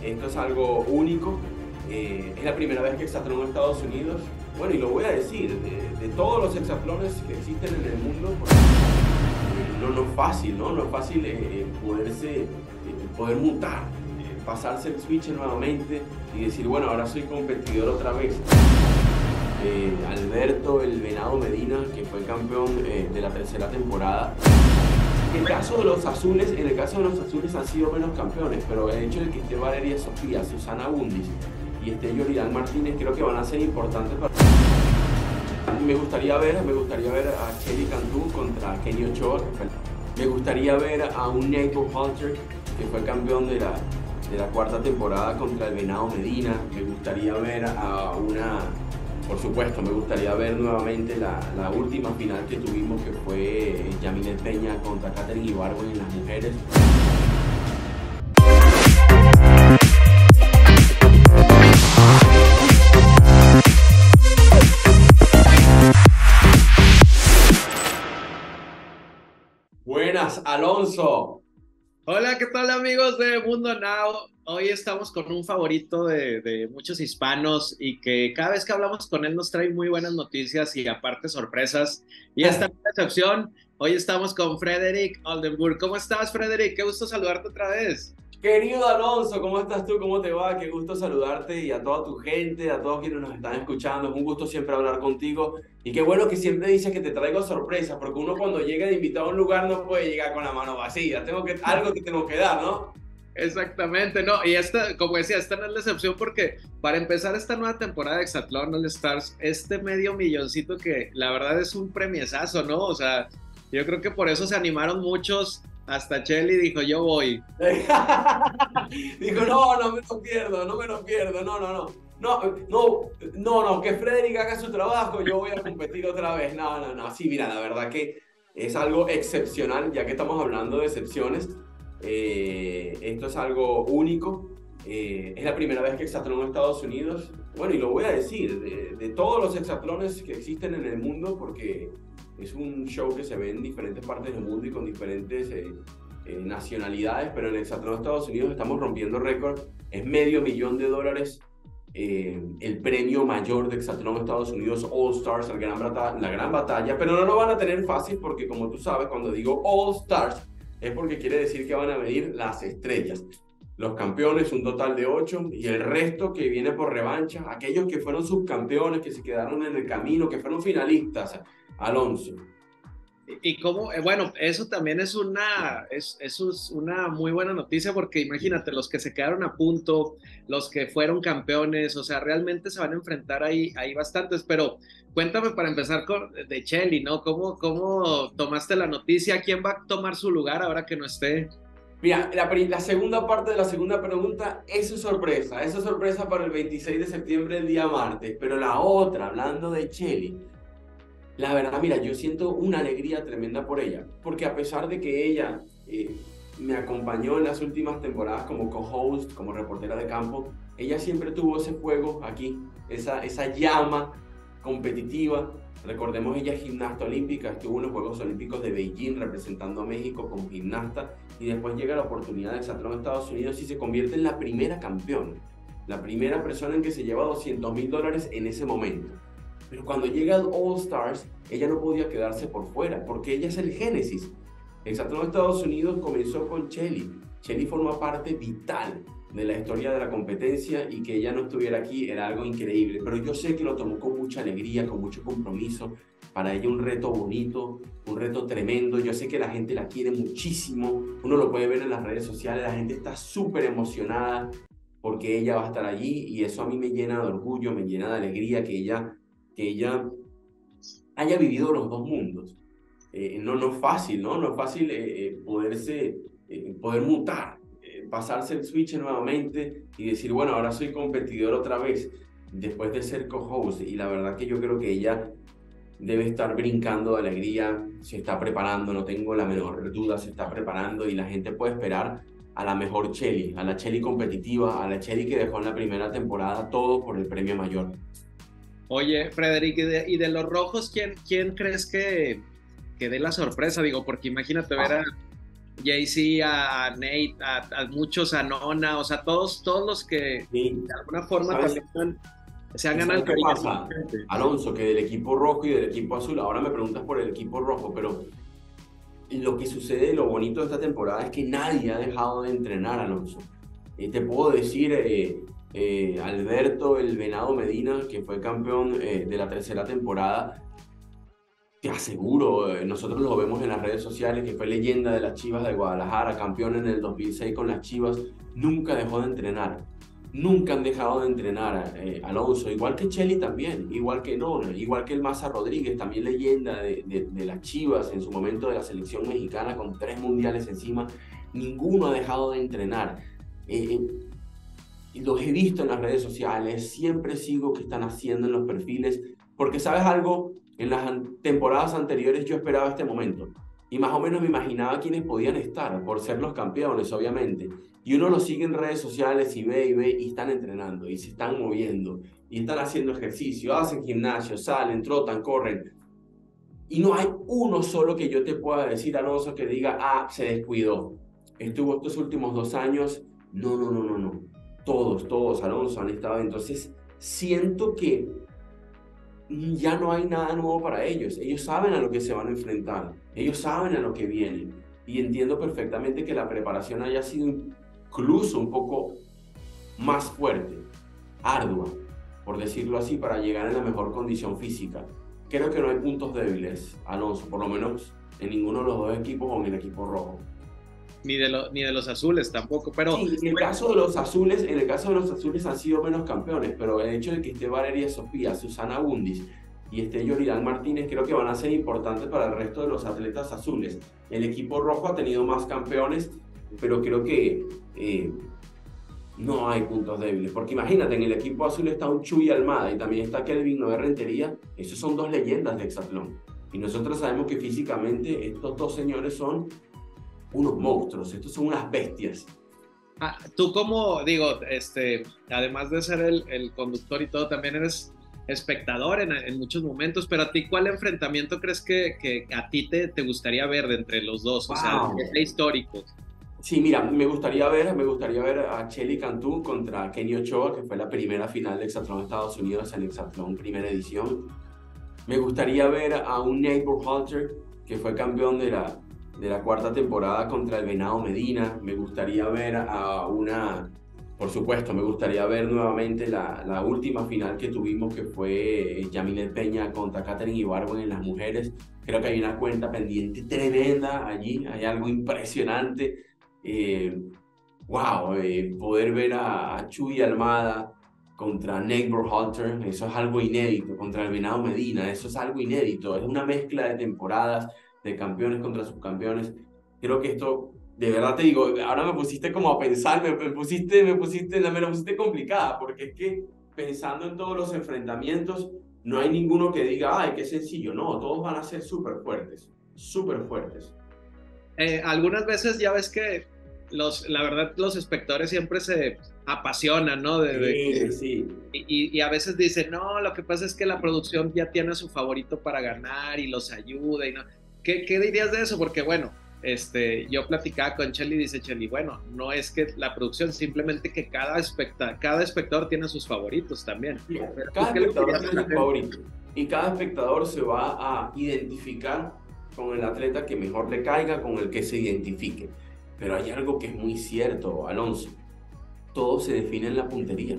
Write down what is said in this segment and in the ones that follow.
Esto es algo único. Es la primera vez que hexatlón en Estados Unidos. Bueno, y lo voy a decir, de todos los hexatlones que existen en el mundo, pues, no es fácil, ¿no? No es fácil poder mutar, pasarse el switch nuevamente y decir, bueno, ahora soy competidor otra vez. Alberto el Venado Medina, que fue campeón de la tercera temporada. En el caso de los azules han sido menos campeones, pero el hecho de que esté Valeria Sofía, Susana Bundis y esté Yoridán Martínez creo que van a ser importantes para... Me gustaría ver a Shelly Cantú contra Kenny Ochoa. Me gustaría ver a un Nate Halter, que fue campeón de la cuarta temporada, contra el Venado Medina. Me gustaría ver por supuesto, me gustaría ver nuevamente la última final que tuvimos, que fue Yamilet Peña contra Katherine Ibargüen en las mujeres. Buenas, Alonso. Hola, ¿qué tal amigos de Mundo Now? Hoy estamos con un favorito de muchos hispanos y que cada vez que hablamos con él nos trae muy buenas noticias y aparte sorpresas. Y esta excepción, hoy estamos con Frederick Oldenburg. ¿Cómo estás, Frederick? Qué gusto saludarte otra vez. Querido Alonso, ¿cómo estás tú? ¿Cómo te va? Qué gusto saludarte y a toda tu gente, a todos quienes nos están escuchando. Es un gusto siempre hablar contigo y qué bueno que siempre dices que te traigo sorpresas, porque uno cuando llega de invitado a un lugar no puede llegar con la mano vacía. Algo que tengo que dar, ¿no? Exactamente, no, y como decía, esta no es la excepción porque para empezar esta nueva temporada de Hexatlón All Stars, este medio milloncito que la verdad es un premiesazo, ¿no? O sea, yo creo que por eso se animaron muchos, hasta Shelly dijo, yo voy. Dijo, no me lo pierdo, no, que Frederick haga su trabajo, yo voy a competir otra vez. No, sí, mira, la verdad que es algo excepcional, ya que estamos hablando de excepciones. Esto es algo único. Es la primera vez que hexatlón en Estados Unidos. Bueno, y lo voy a decir, de todos los hexatlones que existen en el mundo, porque es un show que se ve en diferentes partes del mundo y con diferentes nacionalidades, pero en el hexatlón de Estados Unidos estamos rompiendo récord. Es $500,000 el premio mayor de hexatlón de Estados Unidos, All Stars, la gran batalla, pero no lo van a tener fácil porque, como tú sabes, cuando digo All Stars es porque quiere decir que van a venir las estrellas, los campeones, un total de 8, y el resto que viene por revancha, aquellos que fueron subcampeones, que se quedaron en el camino, que fueron finalistas. Alonso. Y como, bueno, eso también es eso es una muy buena noticia porque imagínate, los que se quedaron a punto, los que fueron campeones, o sea, realmente se van a enfrentar ahí bastantes, pero cuéntame para empezar de Shelly, ¿no? ¿Cómo tomaste la noticia? ¿Quién va a tomar su lugar ahora que no esté? Mira, la segunda parte de la segunda pregunta es su sorpresa. Es su sorpresa para el 26 de septiembre, el día martes. Pero la otra, hablando de Shelly, la verdad, mira, yo siento una alegría tremenda por ella. Porque a pesar de que ella me acompañó en las últimas temporadas como co-host, como reportera de campo, ella siempre tuvo ese fuego aquí, esa llama competitiva. Recordemos, ella es gimnasta olímpica, estuvo en los Juegos Olímpicos de Beijing representando a México como gimnasta y después llega la oportunidad de hexatlón a Estados Unidos y se convierte en la primera campeona, la primera persona en que se lleva $200,000 en ese momento. Pero cuando llega al All Stars, ella no podía quedarse por fuera porque ella es el génesis. Hexatlón a Estados Unidos comenzó con Shelly. Shelly forma parte vital de la historia de la competencia y que ella no estuviera aquí era algo increíble, pero yo sé que lo tomó con mucha alegría, con mucho compromiso. Para ella un reto bonito, un reto tremendo. Yo sé que la gente la quiere muchísimo, uno lo puede ver en las redes sociales, la gente está súper emocionada porque ella va a estar allí y eso a mí me llena de orgullo, me llena de alegría que ella haya vivido los dos mundos. No es fácil, ¿no? No es fácil poder mutar, pasarse el switch nuevamente y decir, bueno, ahora soy competidor otra vez, después de ser co-host. Y la verdad que yo creo que ella debe estar brincando de alegría, se está preparando, no tengo la menor duda, se está preparando y la gente puede esperar a la mejor Shelly, a la Shelly competitiva, a la Shelly que dejó en la primera temporada todo por el premio mayor. Oye, Frederick, y de los rojos, ¿quién crees que dé la sorpresa? Digo, porque imagínate ver Jay-Z, a Nate, a muchos, a Nona, o sea, todos los que Sí. de alguna forma ¿Sabes? también se han ¿Y ganado sabes el qué cariño de pasa, la gente. Alonso? Que del equipo rojo y del equipo azul, ahora me preguntas por el equipo rojo, pero lo que sucede, lo bonito de esta temporada es que nadie ha dejado de entrenar, Alonso. Te puedo decir, Alberto el Venado Medina, que fue campeón de la tercera temporada, te aseguro, nosotros lo vemos en las redes sociales, que fue leyenda de las Chivas de Guadalajara, campeón en el 2006 con las Chivas, nunca dejó de entrenar. Nunca han dejado de entrenar, Alonso, igual que Chely también, igual que Nona, igual que el Maza Rodríguez, también leyenda de las Chivas en su momento de la selección mexicana con 3 mundiales encima. Ninguno ha dejado de entrenar. Los he visto en las redes sociales, siempre sigo que están haciendo en los perfiles, porque sabes algo, en las temporadas anteriores yo esperaba este momento y más o menos me imaginaba quiénes podían estar por ser los campeones, obviamente. Y uno los sigue en redes sociales y ve y están entrenando y se están moviendo y están haciendo ejercicio, hacen gimnasio, salen, trotan, corren. Y no hay uno solo que yo te pueda decir, Alonso, que diga, ah, se descuidó. Estuvo estos últimos 2 años. No, no, no, no, no. Todos, Alonso, han estado. Entonces, siento que ya no hay nada nuevo para ellos. Ellos saben a lo que se van a enfrentar. Ellos saben a lo que vienen. Y entiendo perfectamente que la preparación haya sido incluso un poco más fuerte, ardua, por decirlo así, para llegar en la mejor condición física. Creo que no hay puntos débiles, Alonso, por lo menos en ninguno de los dos equipos o en el equipo rojo. Ni de los azules tampoco, pero Sí, en el caso de los azules, en el caso de los azules han sido menos campeones, pero el hecho de que esté Valeria Sofía, Susana Bundis y esté Yoridán Martínez creo que van a ser importantes para el resto de los atletas azules. El equipo rojo ha tenido más campeones, pero creo que no hay puntos débiles, porque imagínate, en el equipo azul está un Chuy Almada y también está Kelvin Noé Rentería, esos son dos leyendas de hexatlón. Y nosotros sabemos que físicamente estos dos señores son unos monstruos, estos son unas bestias. tú como, digo, además de ser el conductor y todo, también eres espectador en muchos momentos, pero a ti, ¿cuál enfrentamiento crees que a ti te gustaría ver de entre los dos? O sea, Wow. que sea histórico. Sí, mira, me gustaría ver a Shelly Cantú contra Kenny Ochoa, que fue la primera final de Hexatlón Estados Unidos en Hexatlón primera edición. Me gustaría ver a un Neighbor Halter, que fue campeón de la cuarta temporada contra el Venado Medina. Me gustaría ver por supuesto, me gustaría ver nuevamente la última final que tuvimos, que fue Yamilet Peña contra Katherine Ibargüen en las mujeres. Creo que hay una cuenta pendiente tremenda allí, hay algo impresionante. Wow, poder ver a Chuy Almada contra Neighbor Hunter, eso es algo inédito, contra el Venado Medina, eso es algo inédito, es una mezcla de temporadas, de campeones contra subcampeones. Creo que esto, de verdad te digo, ahora me pusiste como a pensar, me la pusiste complicada, porque es que pensando en todos los enfrentamientos, no hay ninguno que diga, ay, qué sencillo, no, todos van a ser súper fuertes, súper fuertes. Algunas veces ya ves que la verdad los espectadores siempre se apasionan, ¿no? Sí, sí. Y a veces dicen, no, lo que pasa es que la producción ya tiene a su favorito para ganar y los ayuda y no. ¿Qué dirías de eso? Porque bueno, yo platicaba con Shelly y dice Shelly, bueno, no es que la producción, simplemente que cada espectador tiene sus favoritos también. Sí, Pero, cada ¿qué le espectador dirías a tiene la su gente? favorito y cada espectador se va a identificar con el atleta que mejor le caiga, con el que se identifique. Pero hay algo que es muy cierto, Alonso. Todo se define en la puntería.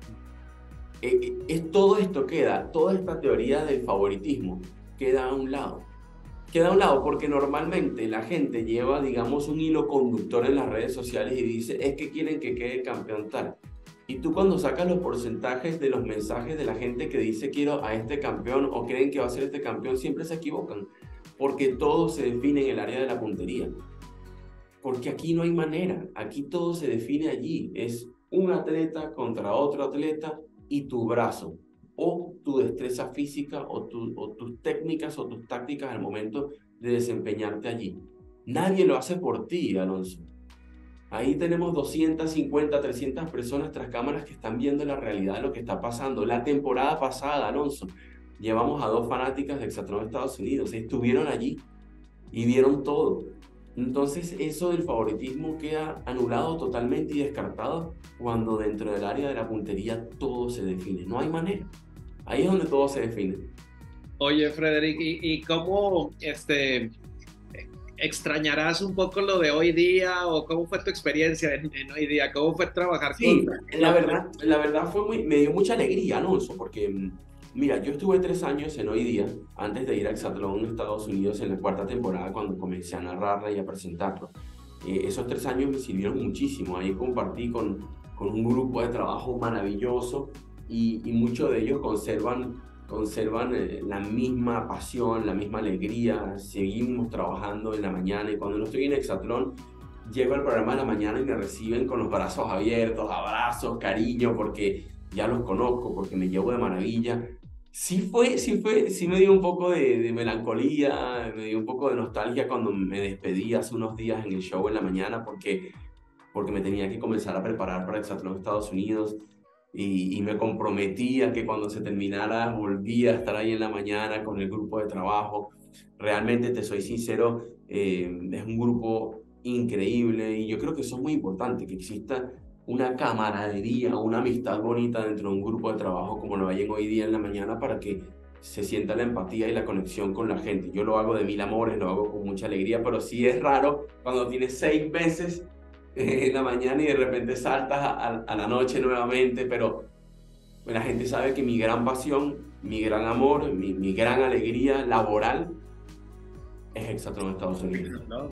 Todo esto queda, toda esta teoría del favoritismo queda a un lado. Queda a un lado porque normalmente la gente lleva, digamos, un hilo conductor en las redes sociales y dice, es que quieren que quede campeón tal. Y tú cuando sacas los porcentajes de los mensajes de la gente que dice quiero a este campeón o creen que va a ser este campeón, siempre se equivocan. Porque todo se define en el área de la puntería. Porque aquí no hay manera, aquí todo se define allí. Es un atleta contra otro atleta y tu brazo, o tu destreza física, o tus técnicas o tus tácticas al momento de desempeñarte allí. Nadie lo hace por ti, Alonso. Ahí tenemos 250, 300 personas tras cámaras que están viendo la realidad de lo que está pasando. La temporada pasada, Alonso, llevamos a 2 fanáticas de Hexatlón Estados Unidos. Estuvieron allí y vieron todo. Entonces eso del favoritismo queda anulado totalmente y descartado cuando dentro del área de la puntería todo se define. No hay manera. Ahí es donde todo se define. Oye, Frederick, ¿y cómo extrañarás un poco lo de hoy día o cómo fue tu experiencia en hoy día? ¿Cómo fue trabajar con Sí, los... la verdad me dio mucha alegría, Alonso, porque mira, yo estuve 3 años en Hoy Día, antes de ir a Exatlón en Estados Unidos en la cuarta temporada, cuando comencé a narrarla y a presentarlo. Esos 3 años me sirvieron muchísimo, ahí compartí con un grupo de trabajo maravilloso y muchos de ellos conservan la misma pasión, la misma alegría, seguimos trabajando en la mañana y cuando no estoy en Exatlón, llego al programa de la mañana y me reciben con los brazos abiertos, abrazos, cariño, porque ya los conozco, porque me llevo de maravilla. Sí me dio un poco de melancolía, me dio un poco de nostalgia cuando me despedí hace unos días en el show en la mañana, porque me tenía que comenzar a preparar para Exatlón Estados Unidos y me comprometía que cuando se terminara volvía a estar ahí en la mañana con el grupo de trabajo. Realmente, te soy sincero, es un grupo increíble y yo creo que eso es muy importante, que exista una camaradería, una amistad bonita dentro de un grupo de trabajo como lo hay en Hoy Día en la mañana para que se sienta la empatía y la conexión con la gente. Yo lo hago de mil amores, lo hago con mucha alegría, pero sí es raro cuando tienes 6 meses en la mañana y de repente saltas a la noche nuevamente, pero la gente sabe que mi gran pasión, mi gran amor, mi gran alegría laboral es Hexatlón Estados Unidos. ¿no?